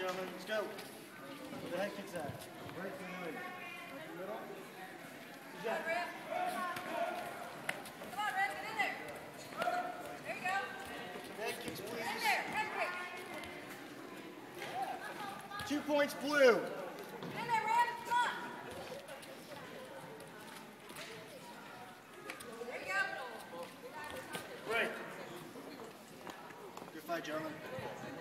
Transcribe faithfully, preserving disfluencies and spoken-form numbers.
gentlemen. Let's go. Where the head kicks at? Right to the leg. Middle. Good job. Come on, Red, get in there. There you go. Head kicks, please. In there, head kick. Two points, blue. In there, Red, come on. There you go. Great. Good fight, gentlemen.